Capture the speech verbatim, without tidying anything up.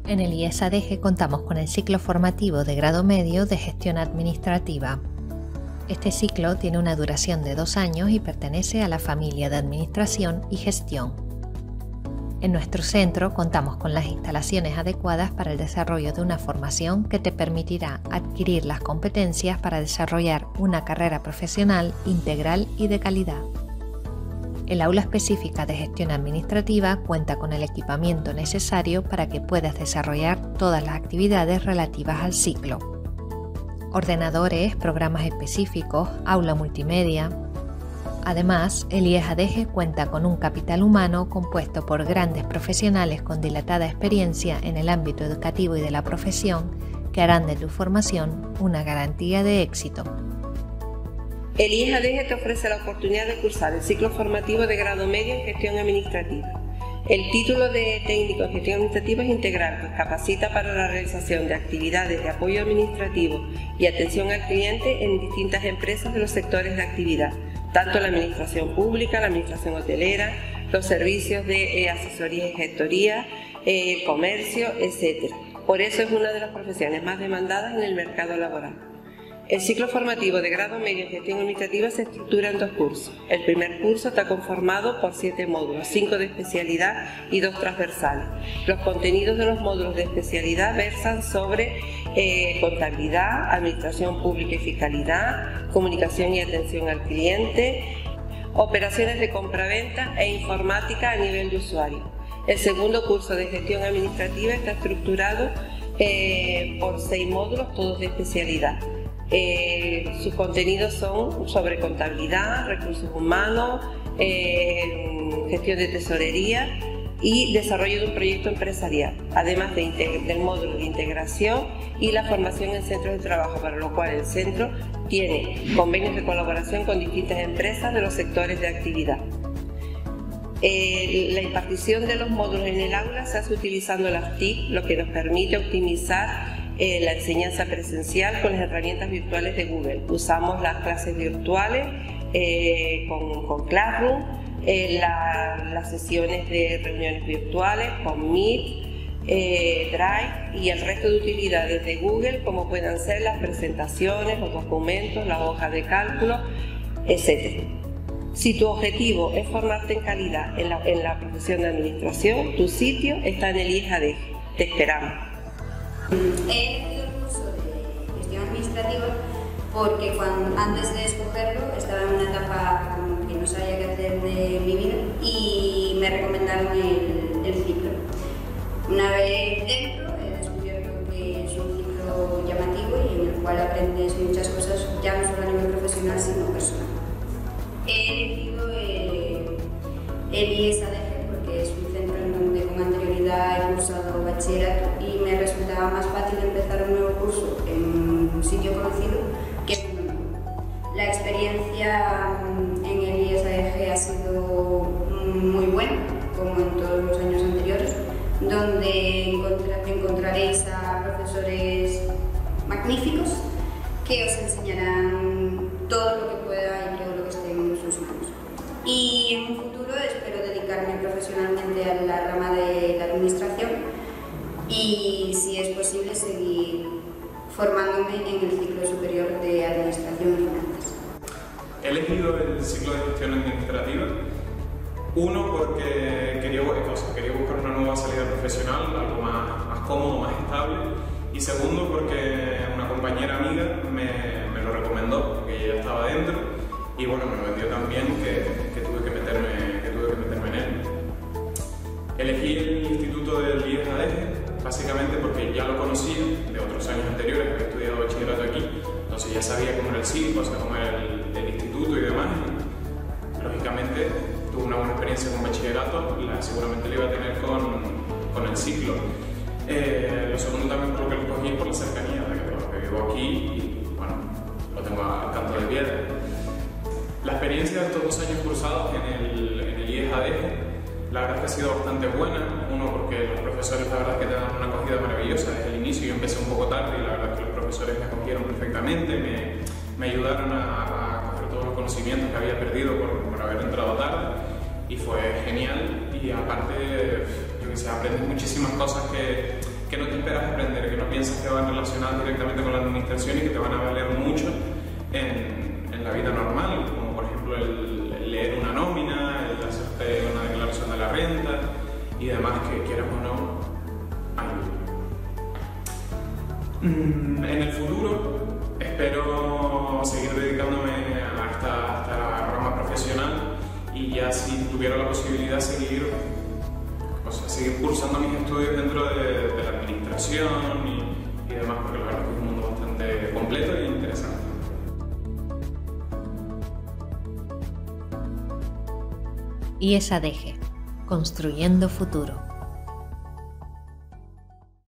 En el I E S A D G contamos con el ciclo formativo de grado medio de gestión administrativa. Este ciclo tiene una duración de dos años y pertenece a la familia de Administración y Gestión. En nuestro centro contamos con las instalaciones adecuadas para el desarrollo de una formación que te permitirá adquirir las competencias para desarrollar una carrera profesional integral y de calidad. El aula específica de gestión administrativa cuenta con el equipamiento necesario para que puedas desarrollar todas las actividades relativas al ciclo. Ordenadores, programas específicos, aula multimedia. Además, el I E S A D G cuenta con un capital humano compuesto por grandes profesionales con dilatada experiencia en el ámbito educativo y de la profesión que harán de tu formación una garantía de éxito. El I E S A D G te ofrece la oportunidad de cursar el ciclo formativo de grado medio en gestión administrativa. El título de técnico en gestión administrativa es integral, pues capacita para la realización de actividades de apoyo administrativo y atención al cliente en distintas empresas de los sectores de actividad, tanto la administración pública, la administración hotelera, los servicios de eh, asesoría y gestoría, eh, el comercio, etcétera. Por eso es una de las profesiones más demandadas en el mercado laboral. El ciclo formativo de grado medio en gestión administrativa se estructura en dos cursos. El primer curso está conformado por siete módulos, cinco de especialidad y dos transversales. Los contenidos de los módulos de especialidad versan sobre eh, contabilidad, administración pública y fiscalidad, comunicación y atención al cliente, operaciones de compraventa e informática a nivel de usuario. El segundo curso de gestión administrativa está estructurado eh, por seis módulos, todos de especialidad. Eh, sus contenidos son sobre contabilidad, recursos humanos, eh, gestión de tesorería y desarrollo de un proyecto empresarial, además de del módulo de integración y la formación en centros de trabajo, para lo cual el centro tiene convenios de colaboración con distintas empresas de los sectores de actividad. Eh, la impartición de los módulos en el aula se hace utilizando las T I C, lo que nos permite optimizar Eh, la enseñanza presencial con las herramientas virtuales de Google. Usamos las clases virtuales eh, con, con Classroom, eh, la, las sesiones de reuniones virtuales con Meet, eh, Drive y el resto de utilidades de Google, como puedan ser las presentaciones, los documentos, las hojas de cálculo, etcétera. Si tu objetivo es formarte en calidad en la, en la profesión de administración, tu sitio está en el I E S A D G. Te esperamos. He elegido el curso de gestión administrativa porque cuando, antes de escogerlo estaba en una etapa como que no sabía qué hacer de mi vida y me recomendaron el, el ciclo. Una vez dentro he descubierto que es un ciclo llamativo y en el cual aprendes muchas cosas ya no solo a nivel profesional sino personal. He elegido el, el I E S A D G porque es un centro en donde con anterioridad he cursado bachillerato y me resultaba más fácil empezar un nuevo curso en un sitio conocido que en uno nuevo. La experiencia en el I E S A D G ha sido muy buena, como en todos los años anteriores, donde encontra, encontraréis a profesores magníficos que os enseñarán todo lo que pueda y todo lo que esté en sus manos. Y en un futuro espero dedicarme profesionalmente a la rama de la administración y, si es posible, seguir formándome en el ciclo superior de Administración y Finanzas. He elegido el ciclo de gestión administrativa, uno porque quería, o sea, quería buscar una nueva salida profesional, algo más, más cómodo, más estable, y segundo porque una compañera amiga me, me lo recomendó, porque ella estaba dentro, y bueno, me vendió también que, que, tuve que, meterme, que tuve que meterme en él. Elegí el instituto del I E S A D G básicamente porque ya lo conocía de otros años anteriores, había estudiado bachillerato aquí, entonces ya sabía cómo era el ciclo, o sea, cómo era el, el instituto y demás. Y, lógicamente tuve una buena experiencia con bachillerato, la, seguramente la iba a tener con, con el ciclo. Eh, lo segundo también por lo que lo escogí es por la cercanía, de que, que vivo aquí y bueno, lo tengo al canto de piedra. La experiencia de estos dos años cursados en el, en el I E S A D G, la verdad es que ha sido bastante buena. Uno, porque los profesores la verdad es que te dan una acogida maravillosa desde el inicio. Yo empecé un poco tarde y la verdad es que los profesores me acogieron perfectamente, me, me ayudaron a, a coger todos los conocimientos que había perdido por, por haber entrado tarde y fue genial. Y aparte, yo que sé, aprendí muchísimas cosas que, que que no te esperas aprender, que no piensas que van relacionadas directamente con la administración y que te van a valer mucho en, en la vida normal, como por ejemplo el, el leer una nómina, el hacerte una declaración de la renta y demás, que quieras o no ayuda. En el futuro espero seguir dedicándome a esta, a esta rama profesional y ya si tuviera la posibilidad seguir, o sea, seguir cursando mis estudios dentro de, de la administración y, y demás, porque la verdad es que es un mundo bastante completo e interesante. I E S A D G, construyendo futuro.